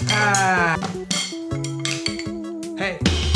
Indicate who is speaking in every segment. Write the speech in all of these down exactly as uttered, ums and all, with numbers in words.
Speaker 1: Ah. Hey.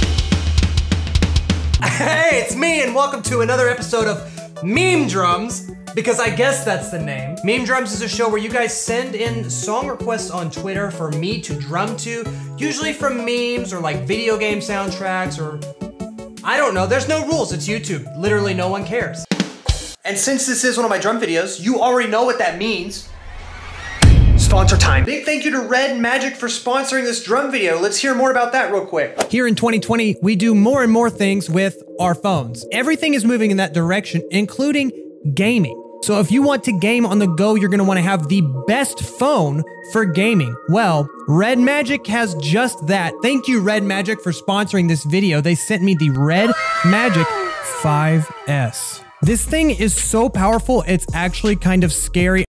Speaker 1: Hey, it's me, and welcome to another episode of Meme Drums, because I guess that's the name. Meme Drums is a show where you guys send in song requests on Twitter for me to drum to, usually from memes or like video game soundtracks or I don't know. There's no rules. It's YouTube. Literally no one cares. And since this is one of my drum videos, you already know what that means. Sponsor time. Big thank you to Red Magic for sponsoring this drum video. Let's hear more about that real quick. Here in twenty twenty, we do more and more things with our phones. Everything is moving in that direction, including gaming. So if you want to game on the go, you're gonna wanna have the best phone for gaming. Well, Red Magic has just that. Thank you, Red Magic, for sponsoring this video. They sent me the Red Magic five S. This thing is so powerful, it's actually kind of scary.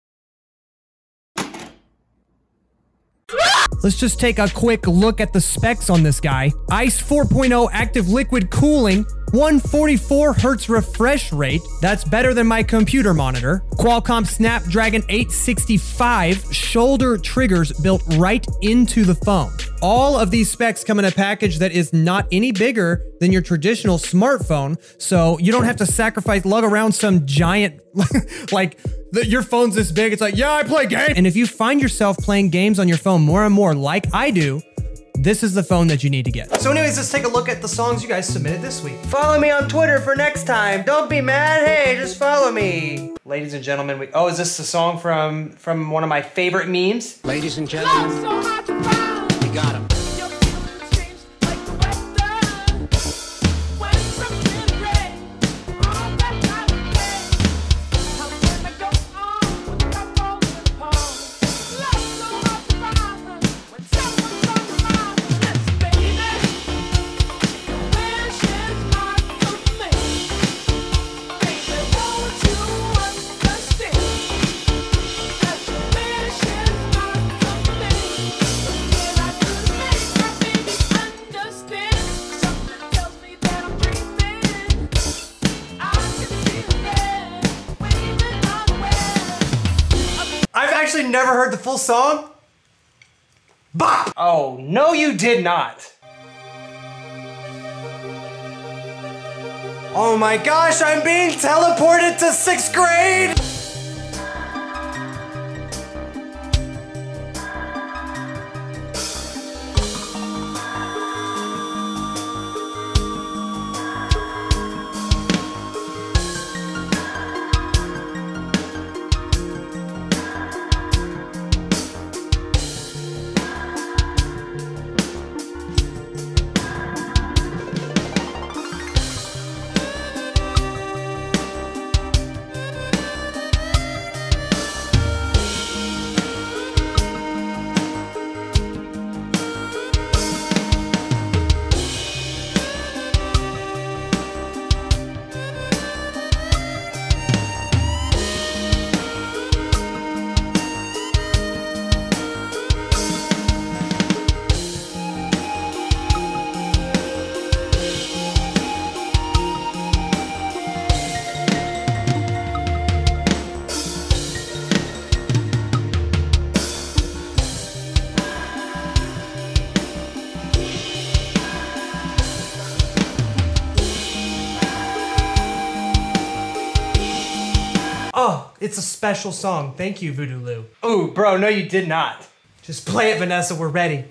Speaker 1: Let's just take a quick look at the specs on this guy. ICE four point oh active liquid cooling, one forty-four hertz refresh rate. That's better than my computer monitor. Qualcomm Snapdragon eight sixty-five shoulder triggers built right into the phone. All of these specs come in a package that is not any bigger than your traditional smartphone, so you don't have to sacrifice, lug around some giant, like, the, your phone's this big, it's like, yeah, I play games. And if you find yourself playing games on your phone more and more like I do, this is the phone that you need to get. So anyways, let's take a look at the songs you guys submitted this week. Follow me on Twitter for next time. Don't be mad, hey, just follow me. Ladies and gentlemen, we, oh, is this the song from, from one of my favorite memes?
Speaker 2: Ladies and gentlemen, we got him.
Speaker 1: Actually never heard the full song? Bop! Oh, no you did not. Oh my gosh, I'm being teleported to sixth grade! Oh, it's a special song. Thank you, Voodoo Lou. Ooh, bro, no you did not. Just play it, Vanessa, we're ready.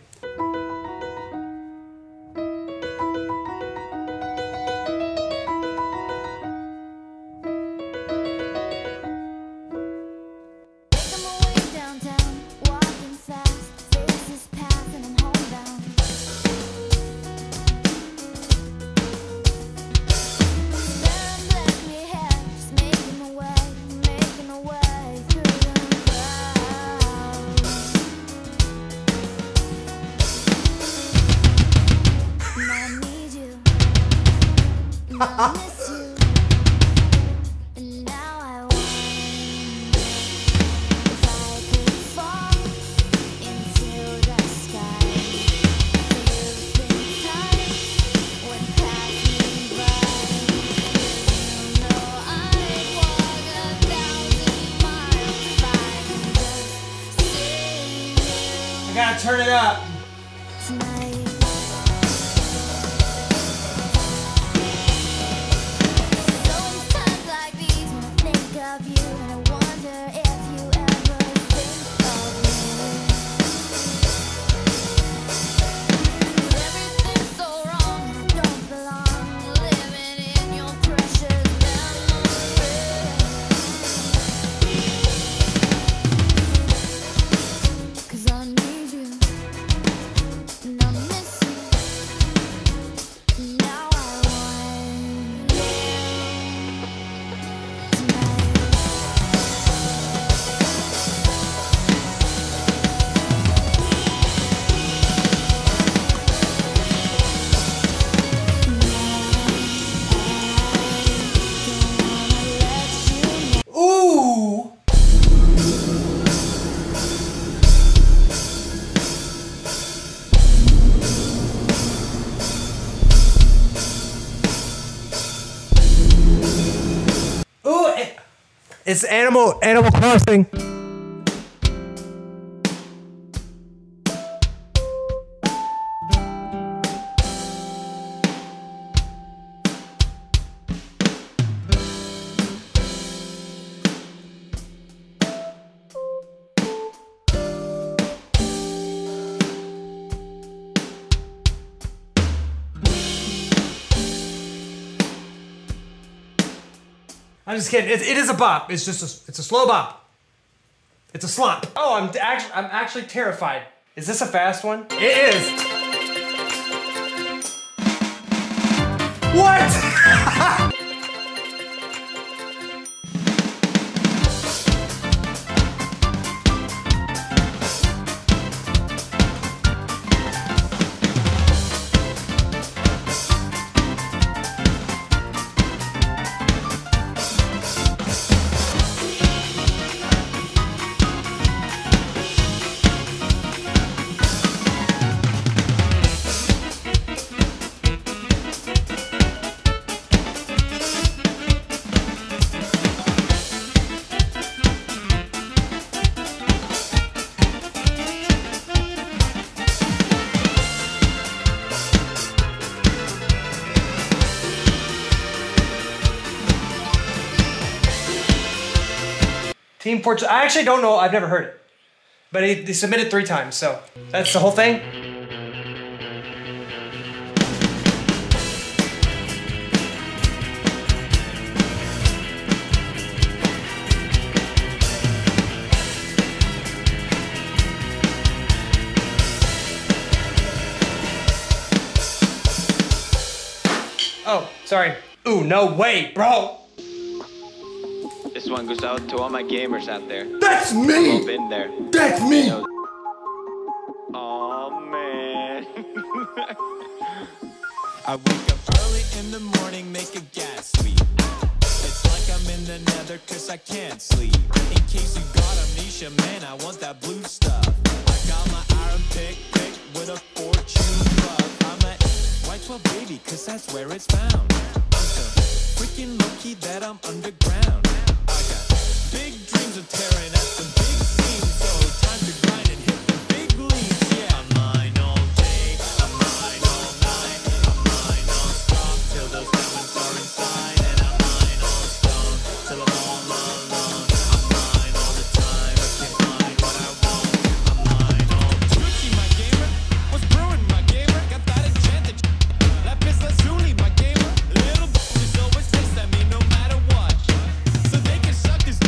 Speaker 1: I gotta turn it up. It's Animal Animal Crossing. I'm just kidding. It, it is a bop. It's just a, it's a slow bop. It's a slop. Oh, I'm actually I'm actually terrified. Is this a fast one? It is. What? Team Fortress. I actually don't know. I've never heard it. But he, he submitted three times, so that's the whole thing. Oh, sorry. Ooh, no way, bro.
Speaker 3: This one goes out to all my gamers out there.
Speaker 1: That's me!
Speaker 3: I've been there.
Speaker 1: That's me!
Speaker 3: Oh man.
Speaker 4: I wake up early in the morning, make a gas leak. It's like I'm in the nether cause I can't sleep. In case you got amnesia, man, I want that blue stuff. I got my iron pick, pick with a fortune glove. I'm at white twelve baby cause that's where it's found. I'm so freaking lucky that I'm underground. Big dreams of tearing at some big seams, so time to grind and hit the big leagues, yeah. I'm mine all day, I'm mine all night, I'm mine non-stop till those diamonds are inside, and I'm mine all stone till I'm all alone. I'm mine all the time, I can't find what I want. I'm mine all Gucci, my gamer, what's brewing, my gamer? Got that enchanted that piss lazuli, my gamer. Little bitches always taste at me no matter what, so they can suck this.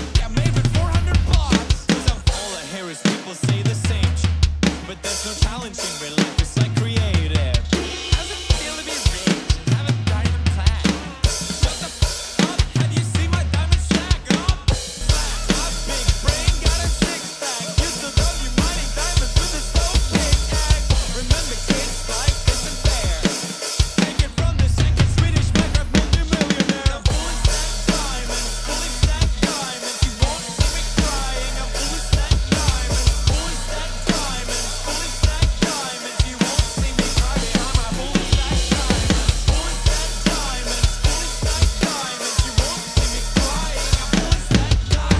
Speaker 4: People say the same, but there's no challenging real life. It's like creative. How's it feel to be rich and have a diamond plaque? Shut the f up. Have you seen my diamond stack? Up, flat, up, big brain, got a six pack. Used to love you mining diamonds with a stove pig egg. Remember, kids, life isn't fair. Take it from the second Swedish Minecraft multi-millionaire. I'm fully stacked diamonds, fully stacked diamonds. You won't see me crying. I'm fully stacked.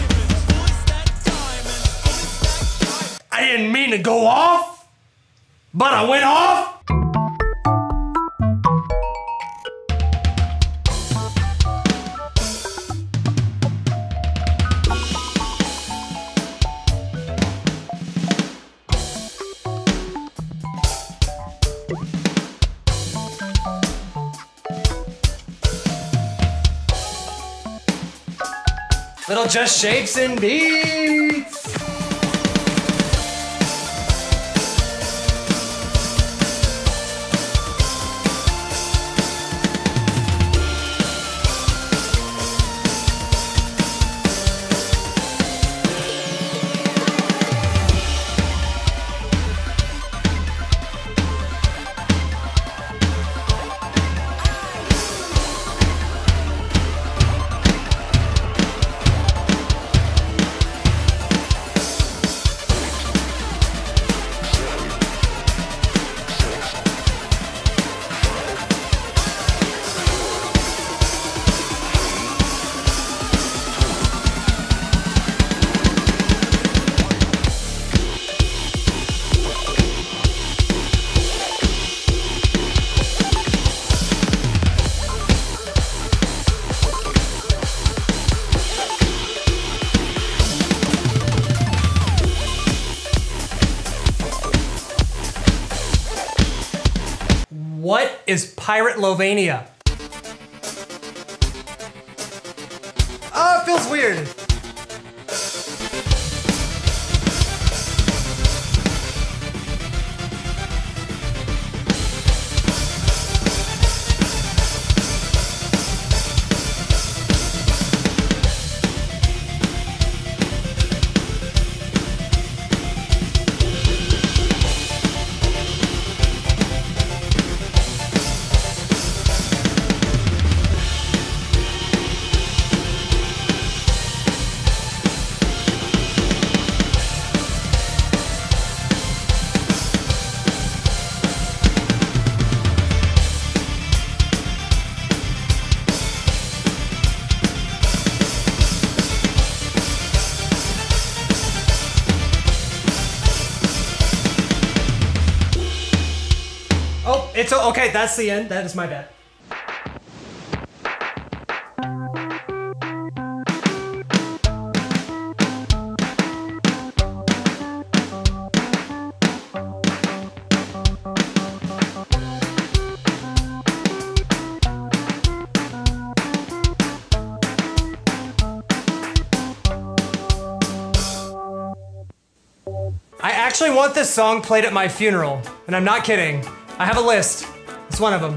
Speaker 1: I didn't mean to go off. but I went off. Little just shapes and beats. What is Pirate Lovania? Oh, it feels weird. Oh, it's okay, that's the end. That is my bad. I actually want this song played at my funeral, and I'm not kidding. I have a list. It's one of them.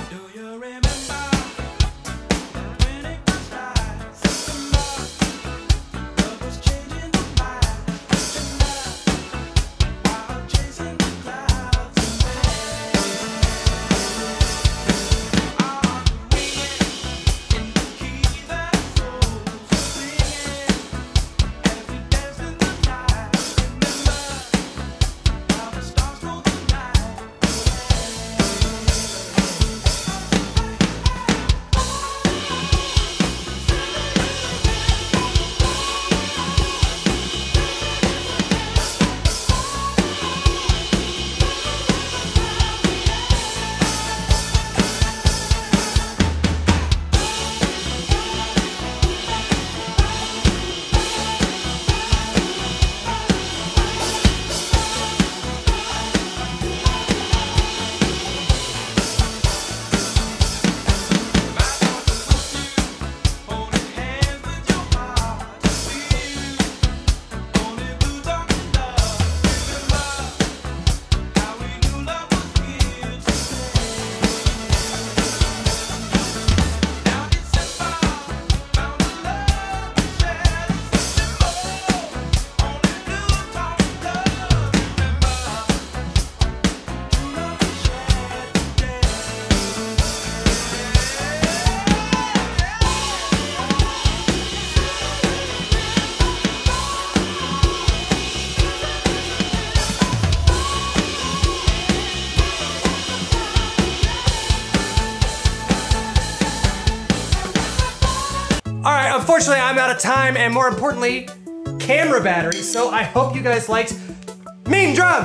Speaker 1: All right, unfortunately, I'm out of time, and more importantly, camera battery. So I hope you guys liked Meme Drums.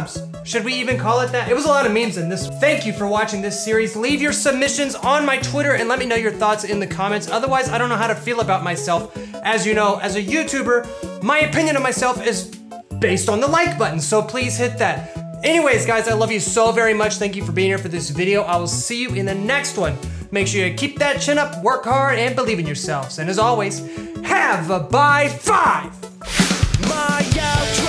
Speaker 1: Should we even call it that? It was a lot of memes in this. Thank you for watching this series. Leave your submissions on my Twitter and let me know your thoughts in the comments. Otherwise, I don't know how to feel about myself. As you know, as a YouTuber, my opinion of myself is based on the like button, so please hit that. Anyways, guys, I love you so very much. Thank you for being here for this video. I will see you in the next one. Make sure you keep that chin up, work hard, and believe in yourselves. And as always, have a bye five.
Speaker 4: My outro.